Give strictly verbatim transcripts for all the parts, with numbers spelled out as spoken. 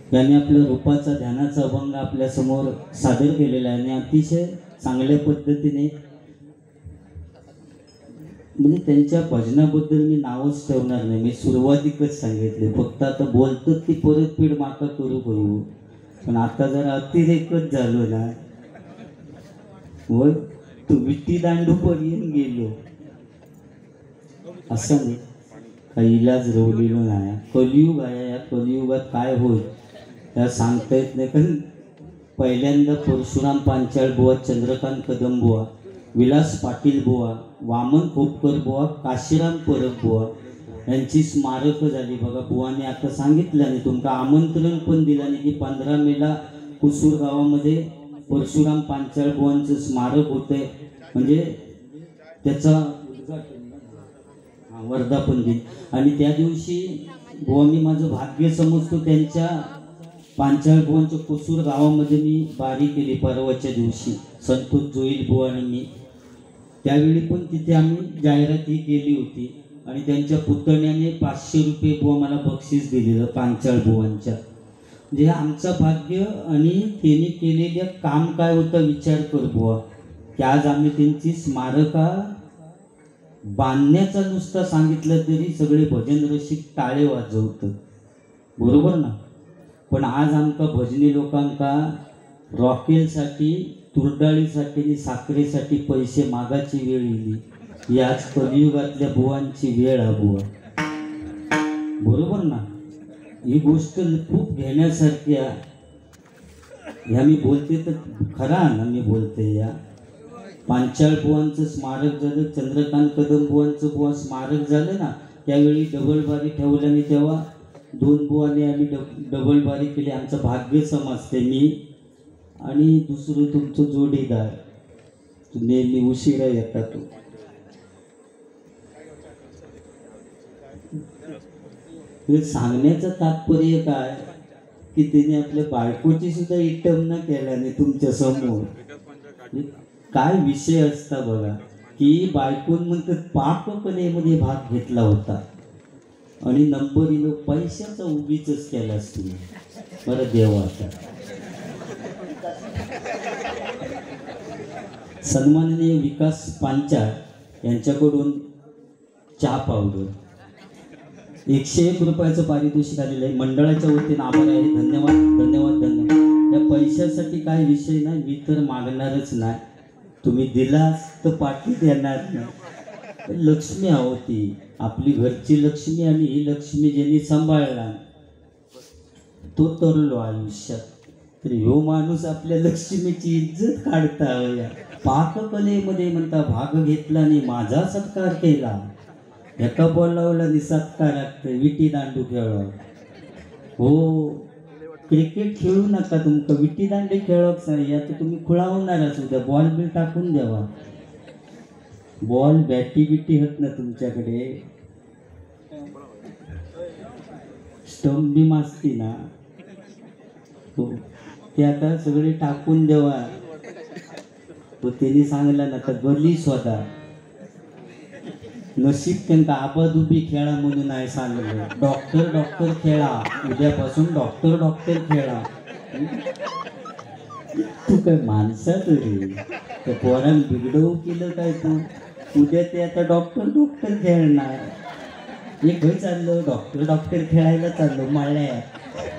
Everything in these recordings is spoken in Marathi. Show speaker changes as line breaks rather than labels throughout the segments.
यांनी आपल्या रूपाचा ध्यानाचा अभंग आपल्या समोर सादर केलेला आहे आणि अतिशय चांगल्या पद्धतीने, म्हणजे त्यांच्या भजनाबद्दल मी नावच ठेवणार नाही, मी सुरुवातीकच सांगितले, फक्त आता बोलतो ती परतफेड माका करू करू, पण आता जरा अतिरेकच झालो ना, व तू विट्टी दांडू पर्यंत गेलो असं नाही, काही इलाज रवलेलो नाही. कलियुग आहे, या कलियुगात काय होईल त्या सांगता येत नाही. पण पहिल्यांदा परशुराम पांचाळ बुवा, चंद्रकांत कदम बुवा, विलास पाटील बुवा, वामन खोपकर बुवा, काशीराम परब बुवा यांची स्मारकं झाली बघा. बुवाने आता सांगितलं नाही, तुमका आमंत्रण पण दिलं नाही की पंधरा मेला कुसूर गावामध्ये परशुराम पांचाळ बुवांचं स्मारक होतंय, म्हणजे त्याचा वर्धापन दिन. आणि त्या दिवशी बुवा मी माझं भाग्य समजतो, त्यांच्या पांचाळ बुवांच्या कुसूर गावामध्ये मी बारी केली परवाच्या दिवशी, संतोष जोईल बुवा आणि मी. त्यावेळी पण तिथे आम्ही जाहिरात ही केली होती आणि त्यांच्या पुतण्याने पाचशे रुपये बुवा मला बक्षीस दिलेलं पांचाळ बुवांच्या. म्हणजे आमचं भाग्य आणि त्यांनी केलेलं काम काय होतं विचार कर बुवा, की आज आम्ही त्यांची स्मारका बांधण्याचा नुसता सांगितलं तरी सगळे भजन रसिक टाळे वाजवतात, बरोबर ना. पण आज आमका भजनी लोकांका रॉकेलसाठी, तुरडाळीसाठी आणि साखरेसाठी पैसे मागायची वेळ येईल, ही आज कलियुगातल्या बुवांची वेळ हा बुवा, बरोबर ना. ही गोष्ट खूप घेण्यासारखी आहे. ह्या मी बोलते तर खरा ना, मी बोलते या पांचाळ बुवांचं स्मारक झालं, चंद्रकांत कदम बुवांचं बुवा स्मारक झालं ना, त्यावेळी डबल बारी ठेवल्याने तेव्हा दोन बुवाने आम्ही डब डबल बारी केली. आमचं भाग्य समजते मी आणि दुसरं तुमचं जोडीदार, तू नेहमी उशिरा येतात. तू हे सांगण्याचं तात्पर्य काय की त्याने आपल्या बायकोची सुद्धा इटम न केल्याने तुमच्या समोर काय विषय असता बघा, की बायकोन म्हणतात पाककलेमध्ये भाग घेतला होता आणि नंबरीनं पैशाचा उगीच केलास तुम्ही, बरं देवाचा. सन्माननीय विकास पांचाळ यांच्याकडून चहा पावडर एकशे एक रुपयाचं पारितोषिक आलेलं आहे, मंडळाच्या वतीने आभार आहे. धन्यवाद धन्यवाद धन्यवाद. या पैशासाठी काय विषय नाही, मी तर मागणारच नाही, तुम्ही दिलास तर पाठीत येणार नाही. लक्ष्मी होती आपली घरची लक्ष्मी आणि ही लक्ष्मी ज्यांनी सांभाळला तो तरलो आयुष्यात. तर ह्यो माणूस आपल्या लक्ष्मीची इज्जत काढता. पाककलेमध्ये म्हणता भाग घेतला आणि माझा सत्कार केला, एका बोलावला आणि सत्कार लागतंय. विटी दांडू खेळ हो, क्रिकेट खेळू नका, तुमका विटी दांडे खेळक सारी आता तुम्ही खुळावणारच. उद्या बॉल बिल टाकून द्यावा, बॉल बॅटी बिटी होत ना तुमच्याकडे, स्टंप बी मासती ना हो, ते आता सगळे टाकून द्यावा. तो त्यांनी सांगला ना तर गली स्वतः नशीब त्यांना आबादुबी खेळा म्हणून आहे सांगलं, डॉक्टर डॉक्टर खेळा, उद्यापासून डॉक्टर डॉक्टर खेळा. तू काय माणसा तरी त्या पोरान बिघडवू केलं काय तू, उद्या ते आता डॉक्टर डॉक्टर खेळणार. हे काही चाललं डॉक्टर डॉक्टर खेळायला चाललो माळ्यात.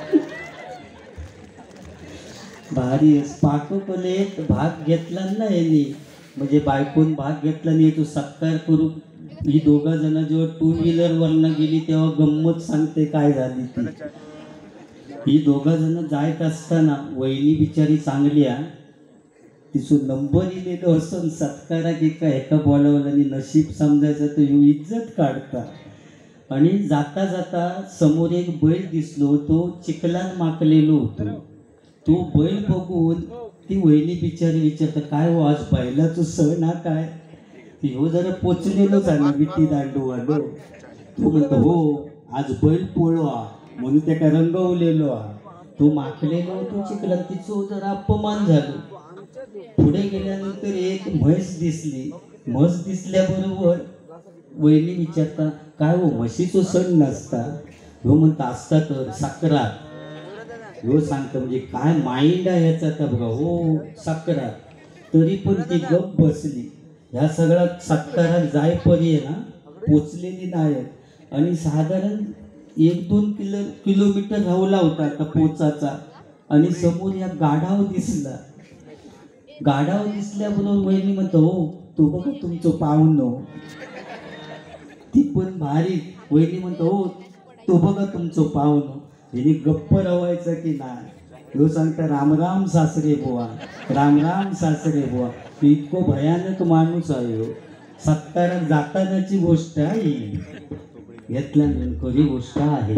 भारी पाककलेत भाग घेतला ना यांनी, म्हणजे बायकोन भाग घेतला नाही, तो सत्कार करू. ही दोघा जण जेव्हा टू व्हीलर वरनं गेली तेव्हा गंमत सांगते काय झाली ती. ही दोघा जण जायत असताना वहिनी बिचारी चांगली आहे, तिचं नंबर इलेलं असं सत्कारा की काय एका बोलावलं आणि नशीब समजायचं तर यू इज्जत काढता. आणि जाता जाता समोर एक बैल दिसलो, तो चिखलान माकलेलो होतो. तो बैल बघून ती वहिनी बिचारी विचारता काय हो आज बैलाचं सण हा काय. हो जरा पोचलेलोच आहे ना विटी दांडू आलो. तो म्हणतो हो आज बैल पोळवा म्हणून त्या काय रंगवलेलो हा. तो माखलेलो होतो चिखलात, तिचं जरा अपमान झालो. पुढे गेल्यानंतर एक म्हैस दिसली. म्हस दिसल्याबरोबर वहिनी विचारता काय हो म्हशीचं सण नसता. हो म्हणता असता तर साखरात ह्यो सांगतो म्हणजे काय माइंड आहे याचा तर बघा हो साखरा. तरी पण ती गप बसली. ह्या सगळ्या सत्कारात जायपर्यंत ना पोचलेली नाही. आणि साधारण एक दोन किलो किलोमीटर राहला होता आता पोचाचा. आणि समोर या गाढाव दिसला. गाढाव दिसल्याबरोबर वहिनी म्हणतो हो तो बघा तुमचं पाहुणं. ती पण भारी. वहिनी म्हणतो हो तो बघा तुमचं पाहुणं. हिने गप्प रवायचं की नाही. ह्यो सांगता रामराम सासरे बुवा, रामराम सासरे बुवा. इतको भयानक माणूस आहे हो. सत्कारात जातानाची गोष्ट आहे घेतल्या खरी गोष्ट आहे.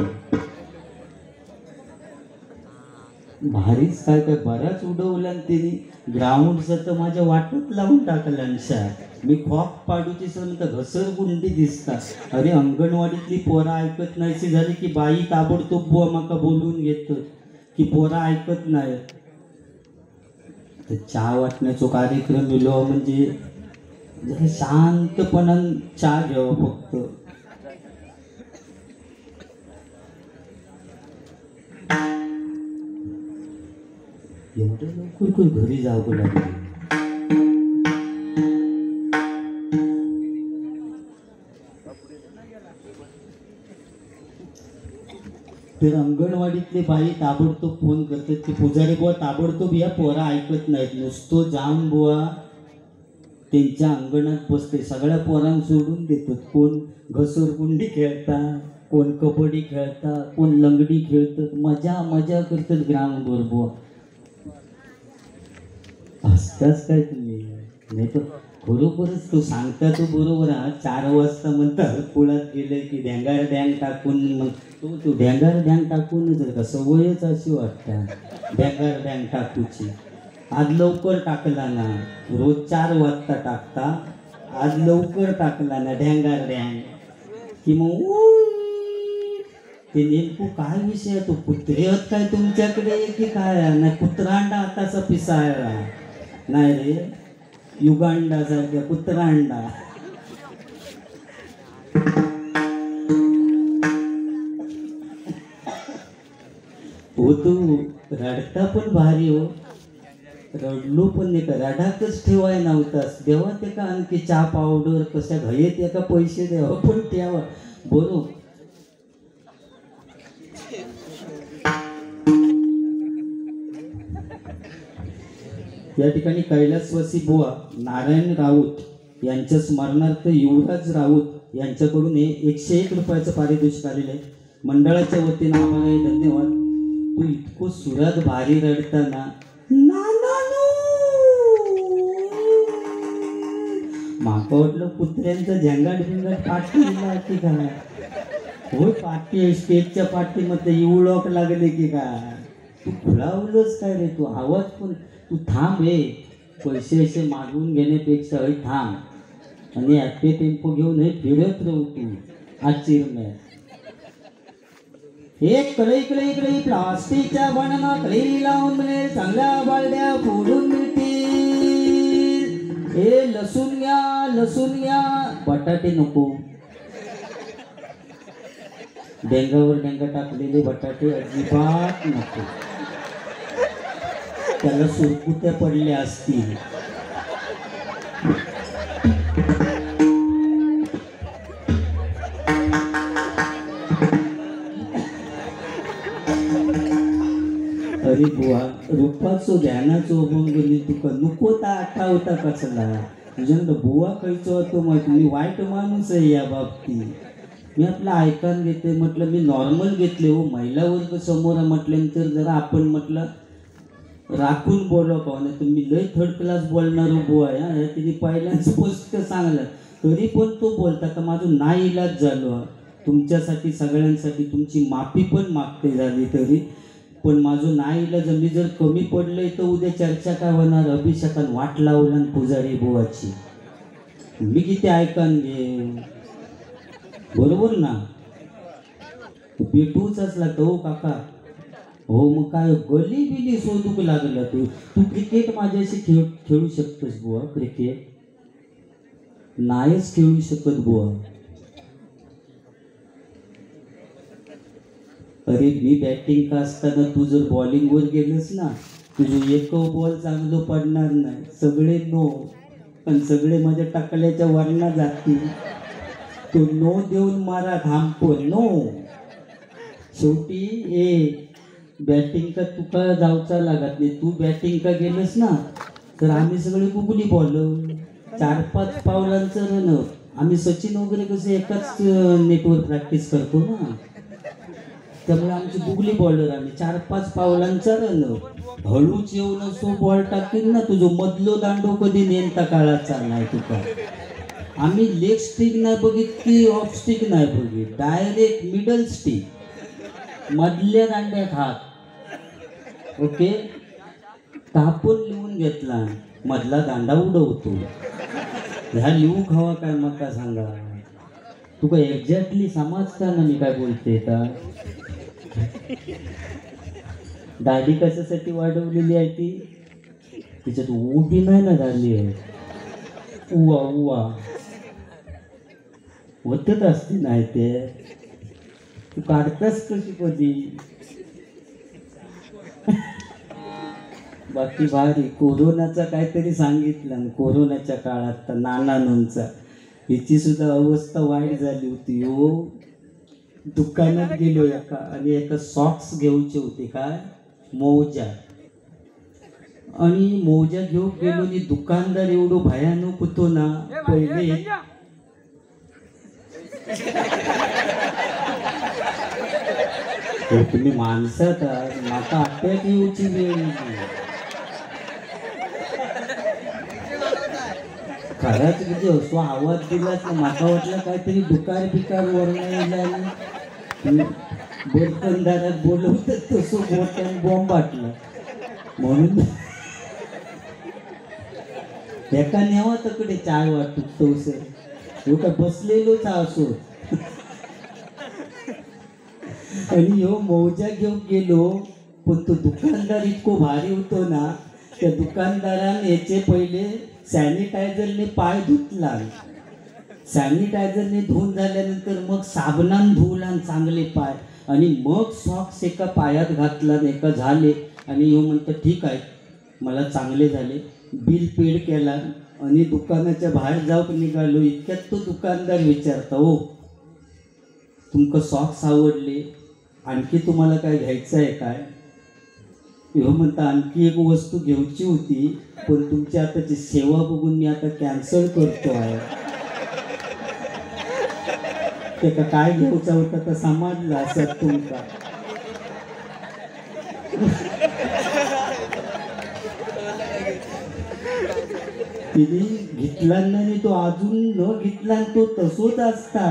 भारीच काय काय बऱ्याच उडवल्या तिने. ग्राउंडचं तर माझ्या वाटत लावून टाकलं शा. मी खॉक पाडूची सण तर घसरगुंडी दिसतात. अरे अंगणवाडीतली पोरा ऐकत नाहीशी झाली की बाई ताबडतोब बुवा माका बोलून घेत की पोरा ऐकत नाही. तर चहा वाटण्याचा कार्यक्रम मिळवा म्हणजे जरा शांतपणान चहा घ्यावा फक्त. एवढं लवकर घरी जावं लागलं. तर अंगणवाडीतले बाई ताबडतोब फोन करतात की पुजारी बुवा ताबडतोब या पोरा ऐकत नाहीत. नुसतो जाऊन बुवा त्यांच्या अंगणात बसते. सगळ्या पोरांना सोडून देतात. कोण घसरगुंडी खेळतात, कोण कबड्डी खेळतात, कोण लंगडी खेळतात. मजा मजा करतात ग्राउंडवर बुवा. असताच काय तुम्ही नाही तर खरोखरच तो सांगता तो बरोबर हा. चार वाजता म्हणतात पुळात गेले की ढेंगार डॅंग टाकून मग तो तो ढेंगार डॅंग टाकून जर का सवयच अशी वाटतं ढेंगार डॅंग टाकूची. आज लवकर टाकला ना. रोज चार वाजता टाकता. आज लवकर टाकला ना ढेंगार डॅंग की मग ते नेमकं काय विषय. तो कुत्रे आहेत काय तुमच्याकडे की काय. नाही कुत्रांडा आताचा पिसाळला नाही रे. युगांडा सारख्या कुत्रांडा. हो तू रडता पण भारी हो. रडलो पण नाही का रडाकच ठेवाय नव्हतास. देवा ते का आणखी चहा पावडर कशा घाईत एका पैसे द्यावा पण ठेवा बरोबर. या ठिकाणी कैलासवासी बुवा नारायण राऊत यांच्या स्मरणार्थ युवराज राऊत यांच्याकडून हे एकशे एक रुपयाचं पारितोषिक आलेलं आहे. मंडळाच्या वतीनं आम्हाला हे धन्यवाद. तू इतकं सुरात भारी रडताना माका वाटलं कुत्र्यांचं झंगाट बिंगाट पाठी की काय. हो पाठी स्टेजच्या पाठीमध्ये इवळॉक लागले की काय. तू खुळावलंच काय रे. तू आवाज पण तू थांब. हे पैसे असे मागवून घेण्यापेक्षा हे थांब आणि ॲटे टेम्पो घेऊन हे फिरत राहू तू आचिरम्यात. एक कडे इकडे इकडे प्लास्टिकच्या बनना कळी लावून मिळेल. चांगल्या बालड्या फोडून मिळतील. हे लसूण घ्या लसूण घ्या. बटाटे नको. डेंगावर डेंगा टाकलेले बटाटे अजिबात नको. त्याला सुरकुत्या पडल्या असतील. अरे बुवा रूपाचो ध्यानाचो अभंग तुका नको ता आठवता कसला. तुझ्याकडं बुवा खायचो होतो मग मी वाईट माणूस आहे या बाबतीत. मी आपलं ऐकान घेते म्हटलं मी नॉर्मल घेतले हो. महिला वर्ग समोर म्हटल्यानंतर जरा आपण म्हटलं राखून बोलव का नाही. तुम्ही लय थर्ड क्लास बोलणार बुवा या तिने पहिल्यांदा स्पष्ट सांगलं तरी पण तो बोलता का माझं नाही इलाज झालो. तुमच्यासाठी सगळ्यांसाठी तुमची माफी पण मागते झाली तरी पण माझं नाही इलाज. मी जर कमी पडलंय तर उद्या चर्चा काय होणार. अभिषेकान वाट लावला पुजारी बुवाची. मी किती ऐकान घे बरोबर ना. पेटूच असला तर हो काका. हो मग काय गली बिली शोधूक लागला. तू तू क्रिकेट माझ्याशी खेळ खेळू शकतोस बुवा. क्रिकेट नाहीच खेळू शकत बुवा. अरे मी बॅटिंग का असताना तू जर बॉलिंगवर गेलंस ना, तुझं एक बॉल चांगलं पडणार नाही, सगळे नो. पण सगळे माझ्या टाकल्याच्या वरना जातील. तो नो देऊन मारा थांबतो नो. शेवटी ए बॅटिंग का तुका जाऊचा लागत नाही. तू बॅटिंग का गेलंस ना तर आम्ही सगळे गुगली बॉलर, चार पाच पावलांचं रन. आम्ही सचिन वगैरे कसे एकाच नेटवर प्रॅक्टिस करतो ना, त्यामुळे आमची गुगली बॉलर आम्ही चार पाच पावलांचा रन. हळूच येऊन असो बॉल टाकीन ना, तुझं मधलो दांडो कधी नेमता काळाचा नाही तुका. आम्ही लेग स्टिक नाही बघित की ऑफ स्टिक नाही बघित, डायरेक्ट मिडल स्टिक मधल्या दांड्यात हात. ओके, तापून लिहून घेतला, मधला दांडा उडवतो. ह्या लिहू खावा काय मका सांगा. तुका एक्झॅक्टली समजता ना मी काय बोलते का. दाढी कशासाठी वाढवलेली आहे ती, तिच्यात उभी नाही ना झाली आहे. उवा उवा होतच असते नाही ते. तू काढतास कशी कधी. बाकी भारी. कोरोनाचा काहीतरी सांगितलं, कोरोनाच्या काळात तर नानांचा हिची सुद्धा अवस्था वाईट झाली होती हो. दुकानात गेलो एका आणि एका सॉक्स घेऊचे होते, काय मोजा. आणि मोजा घेऊन गेलो आणि दुकानदार एवढो भयानक होतो ना. पहिले तुम्ही माणसात माका अटॅक येऊची वेळ. खराच किती असो आवाज दिलाच ना, माका वाटलं काहीतरी दुकार बिकार वरण बर्तनदारात बोलवत तसं मोठ्याने बॉम्ब वाटला. म्हणून एका नेवा तकडे चाय वाटतो तो सर का बसलेलोच असो. आणि ह्यो मौजा घेऊन गेलो, पण तो दुकानदार इतको भारी होतो ना, त्या दुकानदारान याचे पहिले सॅनिटायझरने पाय धुतला. सॅनिटायझरने धुवून झाल्यानंतर मग साबणान धुवला चांगले पाय, आणि मग सॉक्स एका पायात घातला, एका झाले. आणि ह्यो म्हणतो ठीक आहे मला चांगले झाले. बिल पेड केला आणि दुकानाच्या बाहेर जाऊन निघालो. इतक्यात तो दुकानदार विचारता, हो तुमका सॉक्स आवडले, आणखी तुम्हाला काय घ्यायचं आहे काय. ह्यो म्हणता आणखी एक वस्तू घ्यायची होती, पण तुमची आताची सेवा बघून मी आता कॅन्सल करतो आहे. ते का काय घ्यायचं होतं तर समजलं असं तुमका. तिने घेतला नाही तो अजून न घेतला, तो तसोच असता.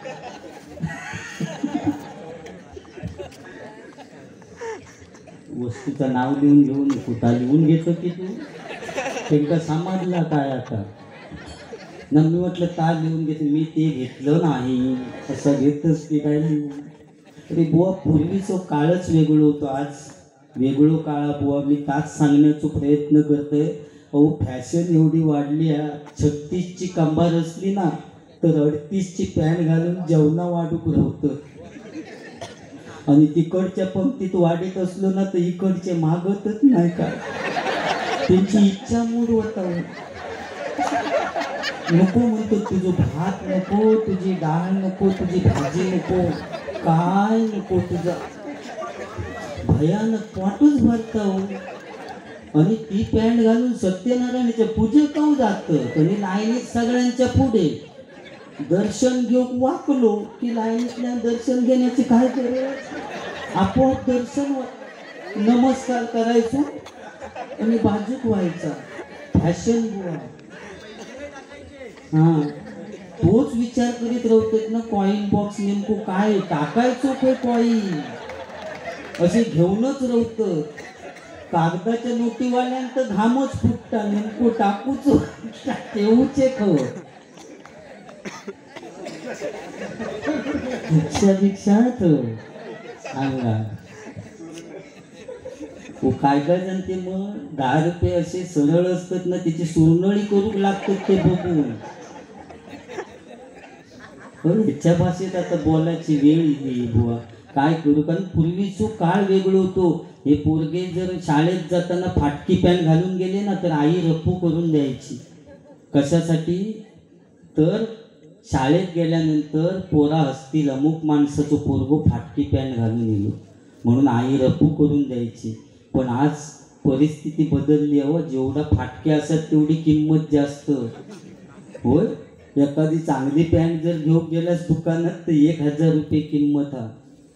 वस्तूचं नाव लिहून घेऊन कुठा लिहून घेतो की तू. त्यांना समजला काय आता ना. मी म्हटलं का लिहून घेते, मी ते घेतलं नाही असं घेतच की काय लिहून. अरे बुवा पूर्वीचं काळच वेगळं होतं, आज वेगळं काळा बुवा. मी ताच सांगण्याचा प्रयत्न करतोय. अहो फॅशन एवढी वाढली आहे. छत्तीसची कंबार असली ना तर अडतीसची पॅन्ट घालून जेवणा वाढूक राहतं. आणि तिकडच्या पंक्तीत वाढीत असलो ना तर इकडचे मागतच नाही का. त्यांची इच्छा मूड होता. नको म्हणतो, तुझं भात नको, तुझी डाळ नको, तुझी भाजी नको, काय नको तुझा. भयानक पोटच भरता हो. आणि ती पॅन्ट घालून सत्यनारायणाच्या पूजे काऊ जातं. आणि लाईनीत सगळ्यांच्या पुढे दर्शन घेऊन वाकलो की लाईनीतल्या दर्शन घेण्याची काय गरज. आपोआप दर्शन नमस्कार करायचो आणि बाजूक व्हायचा. फॅशन बुवा. हा तोच विचार करीत राहतात ना, कॉईन बॉक्स नेमकं काय टाकायचो काय कॉईन असे घेऊनच राहतं. कागदाच्या नोटीवाल्यांत घामच फुटता, नेमकं टाकूच ठेवूचे खव. भिक्षा भिक्षा सांगा काय काय जणते. मग दहा रुपये असे सरळ असतात ना, तिची सोनळी करूक लागतात ते बघून. ह्याच्या भाषेत आता बोलायची वेळ येईल बुवा. काय करू, कारण पूर्वीचो काळ वेगळो होतो. हे पोरगे जर शाळेत जाताना फाटकी पॅन्ट घालून गेले ना तर आई रप्पू करून द्यायची. कशासाठी, तर शाळेत गेल्यानंतर पोरा हसतील अमुक माणसाचं पोरगो फाटकी पॅन्ट घालून येलो म्हणून आई रप्पू करून द्यायची. पण आज परिस्थिती बदलली आहे. जेवढा फाटके असतात तेवढी किंमत जास्त. होय, एखादी चांगली पॅन्ट जर घेऊन गेल्यास दुकानात तर एक हजार रुपये किंमत हा.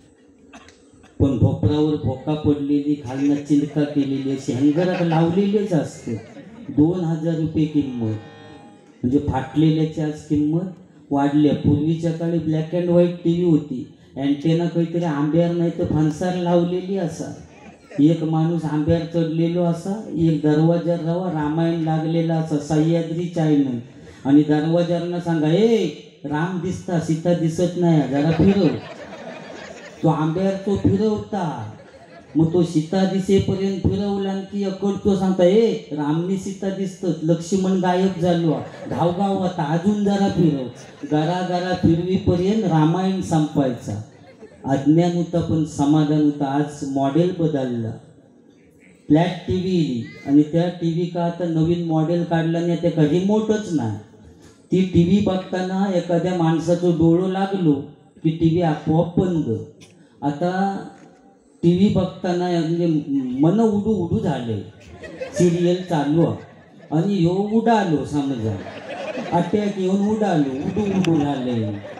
पण भोपरावर भोका पडलेली, खालना चिंडका केलेली अशी हँगरात लावलेलीच असते, दोन हजार रुपये किंमत. म्हणजे फाटलेल्याची आज किंमत वाढल्या. पूर्वीच्या काळी black and white T V होती. अँटेना काहीतरी आंब्यावर नाही तर फणसार लावलेली असा. एक माणूस आंब्यावर चढलेलो असा, एक दरवाजा राहा रामायण लागलेला असा, सह्याद्री चॅनल. आणि दरवाजांना सांगा, ए राम दिसता सीता दिसत नाही, जरा फिरव. तो आंब्यावर तो फिरवता, मग तो सीता दिसेपर्यंत फिरवला की अकड तो सांगता, ए रामनी सीता दिसत, लक्ष्मण गायब झालो, धावगाव आता अजून जरा फिरव. गरा गरा फिरवीपर्यंत रामायण संपायचा. अज्ञान होता पण समाधान होता. आज मॉडेल बदलला, फ्लॅट टी व्ही आणि त्या टी व्ही का आता नवीन मॉडेल काढला नाही, त्या का रिमोटच नाही. ती टी व्ही बघताना एखाद्या माणसाचं डोळं लागलो की टी व्ही आपोआप बंद. आता टी व्ही बघताना म्हणजे मन उडू उडू झाले. सिरियल चालू आणि ह्यो उडालो, समजा अटॅक येऊन उडालो, उडू उडू झाले.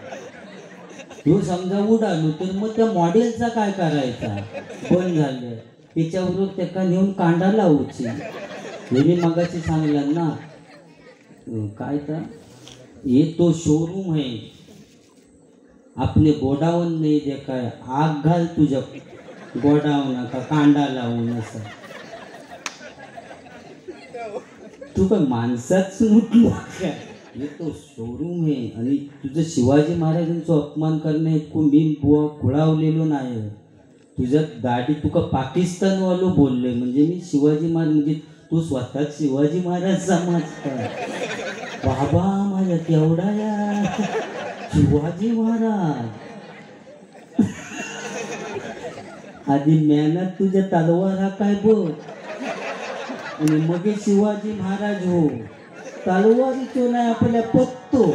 ह्यो समजा उडालो तर मग त्या मॉडेलचा काय करायचा, बंद झालं. त्याच्याबरोबर त्याका नेऊन कांडा लावची. हे मी मगाशी सांगलं ना, काय तर ये तो शोरूम है, आपले गोडाऊन नाही देखाय. आग घाल तुझ्या गोडाऊन का कांडा लावून असं. तू काय माणसाच उठलो काय, हे तो शोरूम आहे. आणि तुझं शिवाजी महाराजांचा अपमान करणे इतकं मी बुवा खुळावलेलो नाही. तुझ्या दाढी तुका पाकिस्तानवालो बोलले म्हणजे मी शिवाजी महाराज, म्हणजे तू स्वतः शिवाजी महाराज समजता. बाबा माझ्या केवढा या शिवाजी महाराज. आधी मेहनत तुझ्या तलवार हा काय बघ, आणि मग शिवाजी महाराज हो. तलवारीचो नाही आपल्या पत्तो.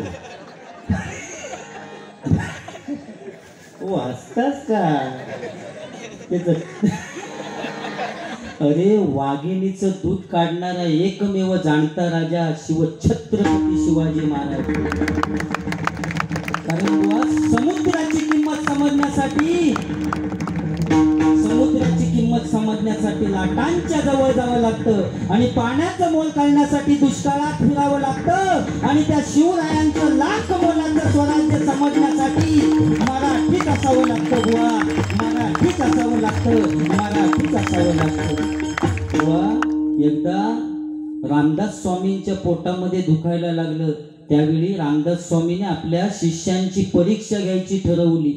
ओ हसतास का त्याच. अरे वाघिणीचं दूध काढणारा एकमेव जाणता राजा शिव छत्रपती शिवाजी महाराज. कारण बुवा समुद्राची किंमत समजण्यासाठी समुद्राची किंमत समजण्यासाठी लाटांच्या जवळ जावं लागतं, आणि पाण्याचं मोल काढण्यासाठी दुष्काळात फिरावं लागतं, आणि त्या शिवरायांचं लाख मोलाचं स्वराज्य समजण्यासाठी मराठीत असावं लागतं. बुवा मराठीत असावं लागतं, मराठीत असावं लागतं. बुवा एकदा रामदास स्वामींच्या पोटामध्ये दुखायला लागलं. त्यावेळी रामदास स्वामीने आपल्या शिष्यांची परीक्षा घ्यायची ठरवली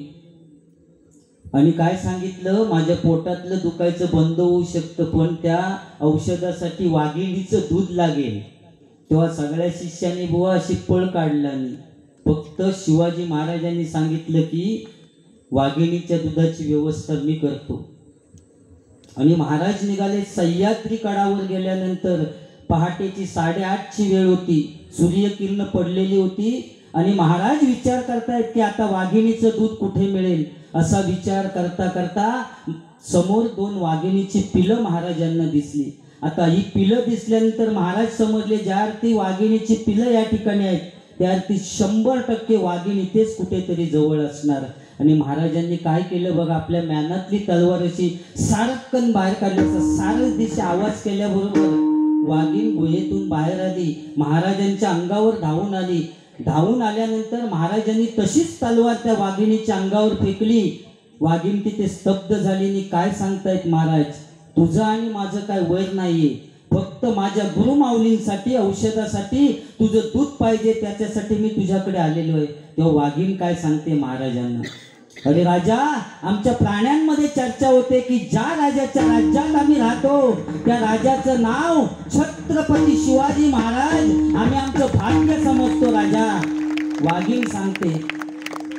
आणि काय सांगितलं, माझ्या पोटातलं दुखायचं बंद होऊ शकतं पण त्या औषधासाठी वाघिणीचं दूध लागेल. तेव्हा सगळ्या शिष्यांनी बुवा अशी पळ काढला नाही. फक्त शिवाजी महाराजांनी सांगितलं की वाघिणीच्या दुधाची व्यवस्था मी करतो. आणि महाराज निघाले. सह्याद्री कडावर गेल्यानंतर पहाटेची साडेआठची वेळ होती. सूर्यकिरण पडलेली होती आणि महाराज विचार करतायत की आता वाघिणीचं दूध कुठे मिळेल. असा विचार करता करता समोर दोन वाघिणीची पिलं महाराजांना दिसली. आता ही पिलं दिसल्यानंतर महाराज समजले ज्या अर्थी वाघिणीची पिलं या ठिकाणी आहेत त्या अर्थी शंभर टक्के वाघिणी तेच कुठेतरी जवळ असणार. आणि महाराजांनी काय केलं बघा, आपल्या म्यानातली तलवार अशी सारकन बाहेर काढली. सारच दिशा आवाज केल्याबरोबर वाघीण गुहेतून बाहेर आली, महाराजांच्या अंगावर धावून आली. धावून आल्यानंतर महाराजांनी तशीच तलवार त्या वाघिणीच्या अंगावर फेकली. वाघीण तिथे स्तब्ध झाली. आणि काय सांगतायत महाराज, तुझं आणि माझं काय वैर नाहीये, फक्त माझ्या गुरुमाऊलींसाठी औषधासाठी तुझं दूध पाहिजे त्याच्यासाठी मी तुझ्याकडे आलेलो आहे. तेव्हा वाघीण काय सांगते महाराजांना, अरे राजा, आमच्या प्राण्यांमध्ये चर्चा होते की ज्या राजाच्या राज्यात आम्ही राहतो त्या राजाचं नाव छत्रपती शिवाजी महाराज, आम्ही आमचं भाग्य समजतो राजा. वाघीण सांगते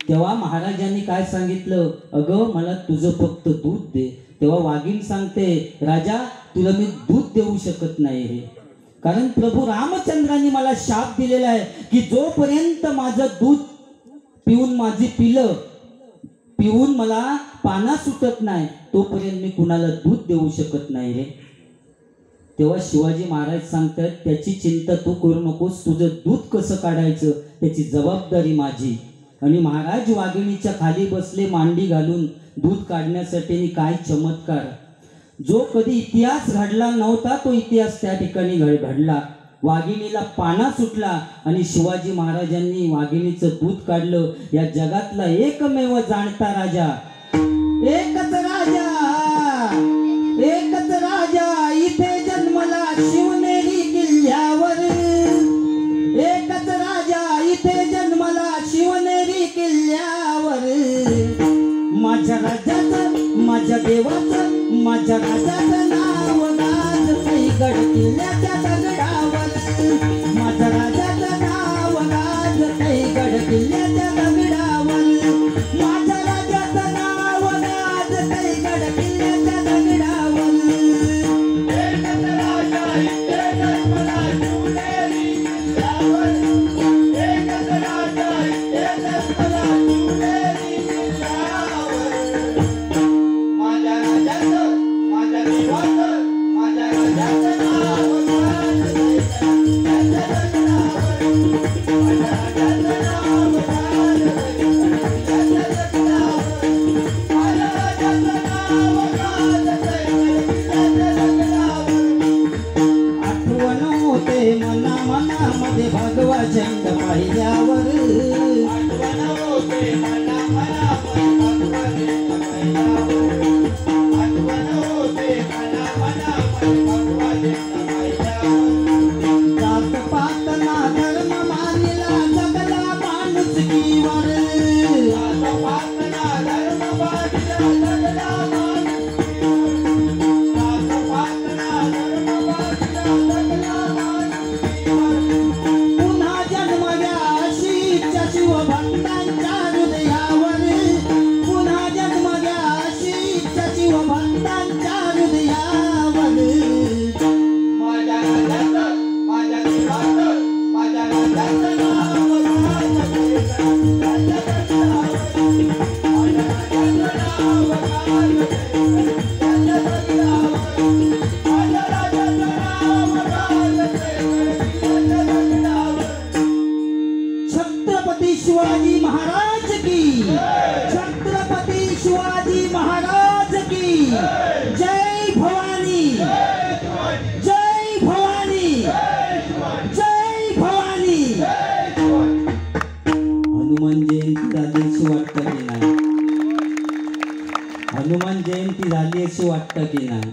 तेव्हा महाराजांनी काय सांगितलं, अगं मला तुझं फक्त दूध दे. तेव्हा वाघीण सांगते, राजा तुला मी दूध देऊ शकत नाही रे, कारण प्रभू रामचंद्रांनी मला शाप दिलेला आहे की जोपर्यंत माझं दूध पिऊन माझी पिलं पिऊन मला पाना सुटत नाही तोपर्यंत मी कुणाला दूध देऊ शकत नाही रे. तेव्हा शिवाजी महाराज सांगतात, त्याची चिंता तू करू नकोस, तुझं दूध कसं काढायचं त्याची जबाबदारी माझी. आणि महाराज वाघिणीच्या खाली बसले मांडी घालून दूध काढण्यासाठी. काय चमत्कार, जो कधी इतिहास घडला नव्हता तो इतिहास त्या ठिकाणी घडला. वाघिणीला पाना सुटला आणि शिवाजी महाराजांनी वाघिणीचं दूध काढलं. या जगातला एकमेव जाणता राजा, एकच राजा एकच राजा इथे जन्मला शिवनेरी किल्ल्यावर. एकच राजा इथे जन्मला शिवनेरी किल्ल्यावर. माझ्या राजाचं माझ्या देवाचं माझ्या राजाचं नाव गाज गड किल्ल्याच्या दगडावर. माझ्या राजाचं नाव गाज गड किल्ल्याच्या दगडावर. माझ्या राजाचं नाव गाज गड किल्ल्याच्या दगडावर. एकच राजा इथे जन्मला शिवनेरी किल्ल्यावर. एकच राजा इथे जन्मला शिवनेरी किल्ल्यावर. माझ्या राजाचं माझ्या देवाचं माझ्या राजाचं नाव गाज किल्ल्याच्या दगडावर. माझ्या राजाचं नाव गाज किल्ल्याच्या दगडावर. माझ्या राजाचं नाव गाज किल्ल्याच्या दगडावर. आठवण होते मना मनामध्ये भगवा झेंडा पाहिल्यावर. आठवण होते मना मनामध्ये भगवा झेंडा पाहिल्यावर. आठवण होते मना मनामध्ये भगवा झेंडा पाहिल्यावर. जात पात ना धर्म मानला जगला माणुसकीवर. जात पात ना धर्म मानला जगला माणुसकीवर. जात पात ना धर्म मानला जगला माणुसकीवर. पुन्हा जन्म घ्या अशी इच्छा शिवभक्तांच्या हृदयावर. पुन्हा जन्म घ्या अशी इच्छा शिवभक्तांच्या हृदयावर. माझ्या राजाचं माझ्या देवाचं माझ्या राजाचं नाव गाज किल्ल्याच्या दगडावर. माझ्या राजाचं नाव गाज किल्ल्याच्या दगडावर. माझ्या राजाचं नाव गाज किल्ल्याच्या दगडावर. छत्रपती शिवाजी महाराज की. छत्रपती शिवाजी महाराज की. जय भवानी जय भवानी जय भवानी. हनुमान जयंती झाली अशी वाटतं की नाही? हनुमान जयंती झाली अशी वाटतं की नाही?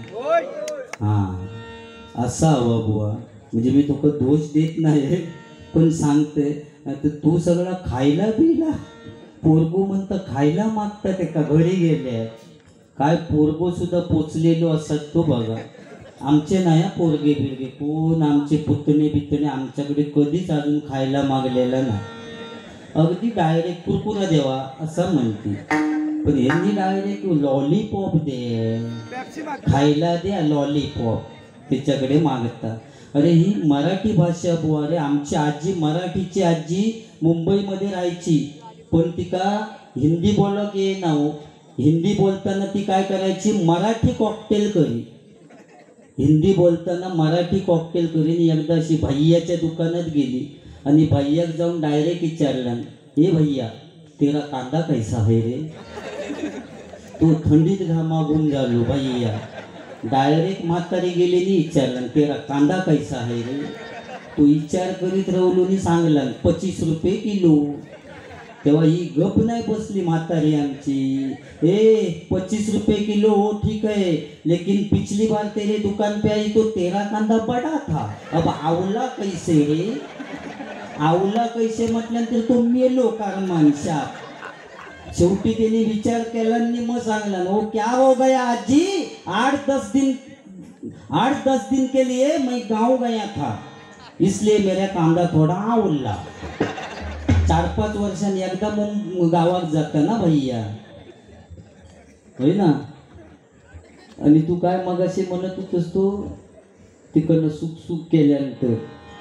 हा असा हवा बुवा. म्हणजे मी तुका दोष देत नाही पण सांगते, तर तू सगळा खायला पिला. पोरगो म्हणतं खायला मागतात एका घरी गेले. काय पोरगो सुद्धा पोचलेलो असत तो बघा. आमचे नाही पोरगे बिरगे कोण, आमचे पुतणे बितणे आमच्याकडे कधीच अजून खायला मागलेला नाही. अगदी डायरेक्ट कुरकुरा देवा असं म्हणते, पण यांनी डायरेक्ट लॉलीपॉप दे, खायला द्या लॉलीपॉप, त्याच्याकडे मागतात. अरे ही मराठी भाषा बुवा. अरे आमची आजी मराठीची आजी मुंबईमध्ये राहायची, पण ती का हिंदी बोलक ये ना हो. हिंदी बोलताना ती काय करायची, मराठी कॉकटेल करी. हिंदी बोलताना मराठी कॉकटेल करीन. एकदा अशी भैयाच्या दुकानात गेली आणि भैयाक जाऊन डायरेक्ट विचारला, हे भैया तेरा कांदा कैसा है रे. तो थंडीत घामागून झालो भैया. डायरेक्ट म्हातारी गेलेली विचारला, तेरा कांदा कैसा है रे. तो विचार करीत राहलो आणि सांगला पच्चीस रुपये किलो. तेव्हा ही गप नाही बसली म्हातारी आमची. ए पच्चीस रुपये किलो हो ठीक है, लेकिन पिछली बार तेरे दुकान पे आई तो तेरा कांदा बड़ा था, अब आवला कैसे रे. आवला कैसे म्हटल्यानंतर तो मेलो कारण माणसा. शेवटी त्याने विचार केला आणि मग सांगला, हो क्या हो गया आजी, आठ दस दिन आठ दस दिन के लिए मैं गाँव गया था, इसलिए मेरा कांदा थोड़ा आवला. चार पाच वर्षांनी एकदा मग गावात जाता ना भैया, होय ना. आणि तू काय मगाशी म्हणत होतस तू तिकडनं सुख सुख केल्यानंतर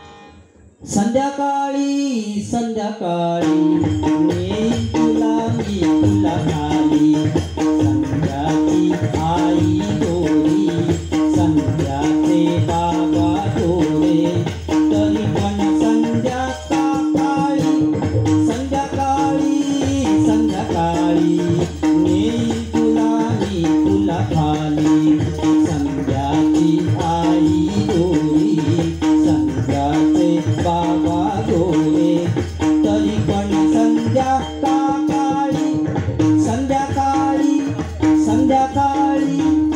संध्याकाळी संध्याकाळी मी तुला मी तुला खाली संध्याची आई गोरी संध्याचे बाबा गोरे तरी पण संध्याकाळी संध्याकाळी संध्याकाळी मी तुला मी तुला खाली संध्याची आई गोरी संध्याचे बाबा गोरे तरी पण संध्याकाळी संध्याकाळी संध्याकाळी.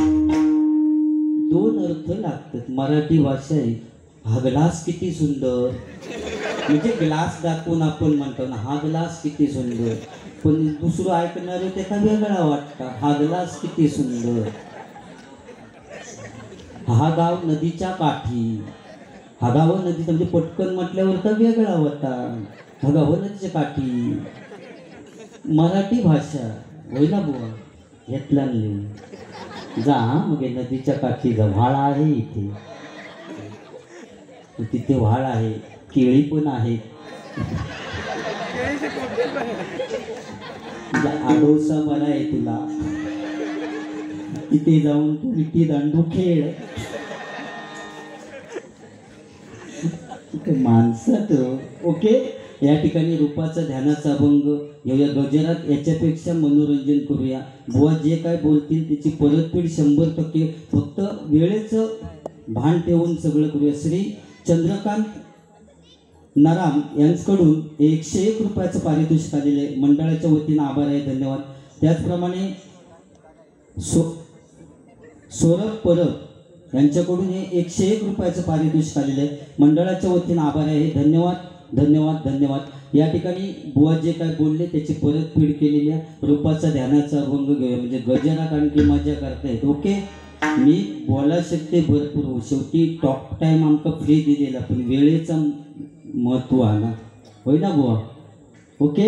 दोन अर्थ लागतात. मराठी भाषा आहे. हा ग्लास किती सुंदर, म्हणजे ग्लास दाखवून आपण म्हणतो ना हा ग्लास किती सुंदर, पण दुसरं ऐकणारे त्याचा वेगळा वाटतं. हा ग्लास किती सुंदर. हा गाव नदीच्या काठी, हा गाव नदीचा म्हणजे पटकन म्हटल्यावर तर वेगळा होता. हा गाव नदीच्या काठी. मराठी भाषा होय ना बुवा, घेतला जा मग नदीच्या काठी जा. व्हाळ आहे इथे, तिथे व्हाळ आहे, केळी पण आहे, आडोसा बरा आहे तुला. तिथे जाऊन तू विटी दांडू खेळ. माणसात ओके. या ठिकाणी रूपाचा ध्यानाचा अभंग येऊया. गजरात याच्यापेक्षा मनोरंजन करूया. बुवा जे काय बोलतील त्याची परतफेड शंभर टक्के. फक्त वेळेचं भान ठेवून सगळं करूया. श्री चंद्रकांत नाराम यांच्याकडून एकशे एक रुपयाचं पारितोषिक आलेलं आहे. मंडळाच्या वतीनं आभार आहे, धन्यवाद. त्याचप्रमाणे सो सौरभ परब यांच्याकडून हे एकशे एक रुपयाचं पारितोषिक आलेलं आहे. मंडळाच्या वतीनं आभार आहे, धन्यवाद धन्यवाद धन्यवाद. या ठिकाणी बुवा जे काय बोलले त्याची परतफेड केलेली आहे. रूपाचा ध्यानाचा अभंग घेऊया, म्हणजे गजरा कारण की मजा करतायत. ओके. मी बोला शकते भरपूर, शेवटी टॉक टाईम आमका फ्री दिलेला, पण वेळेचा महत्व आहे ना, होय ना बुवा. ओके.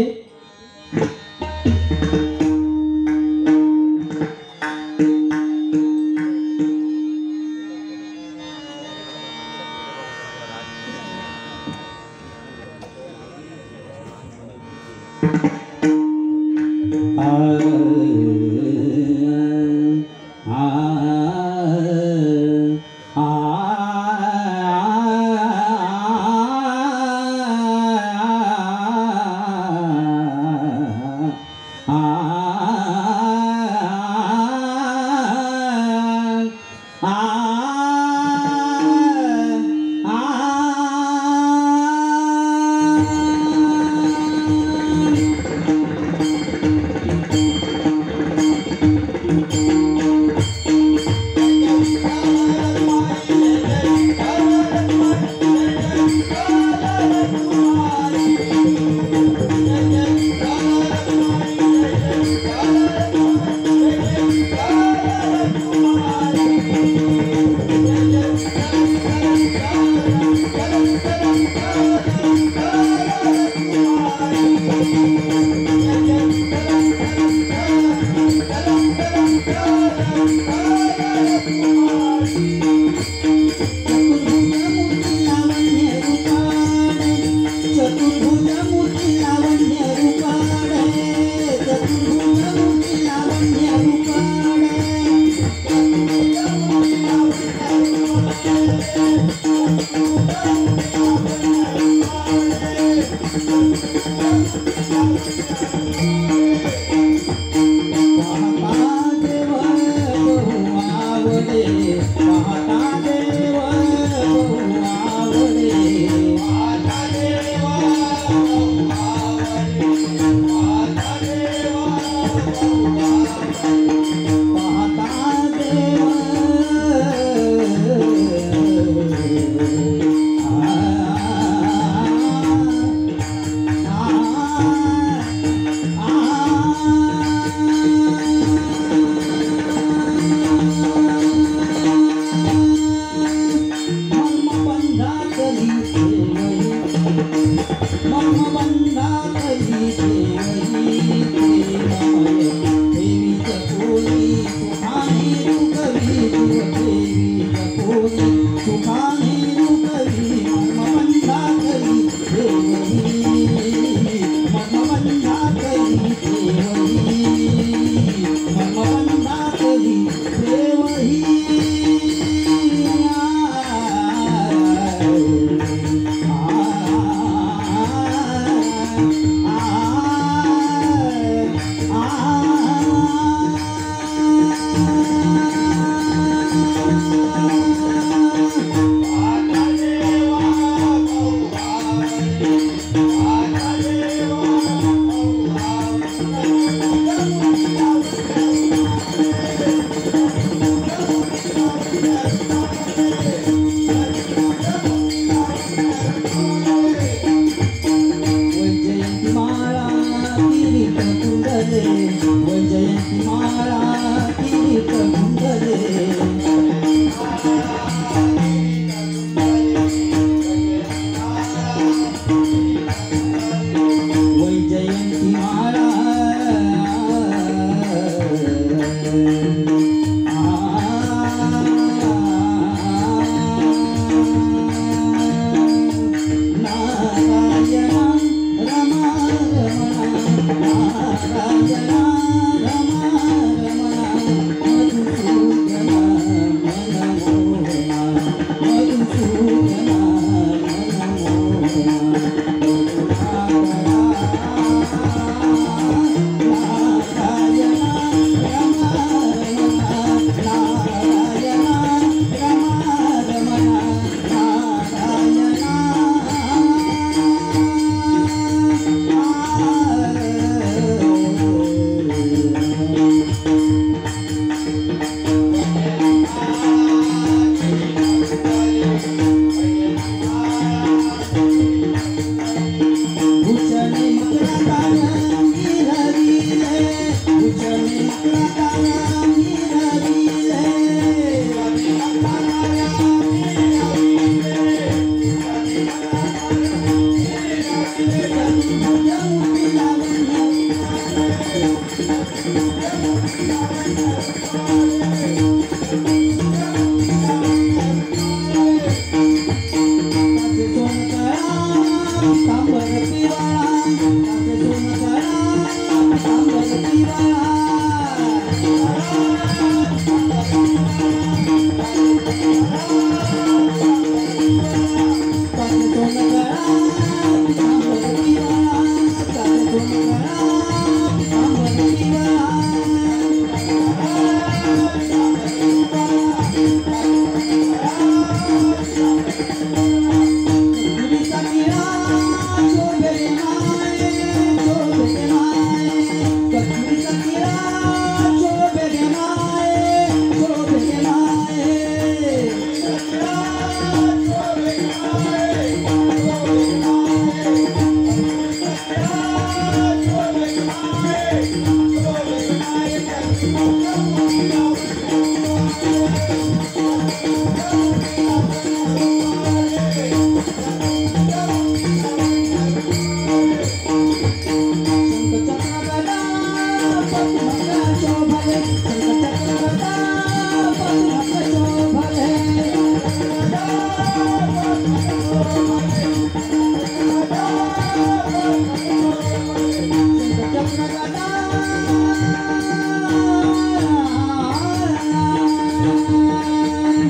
महादेव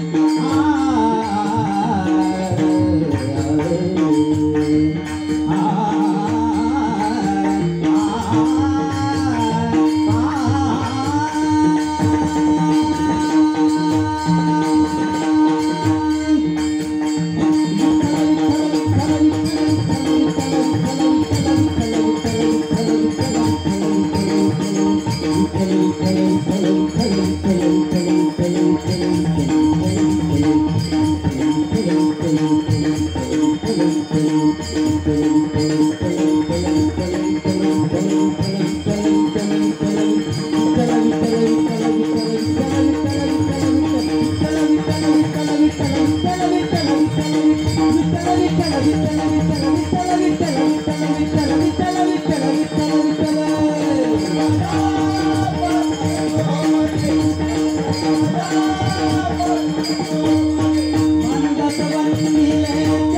Mandasavan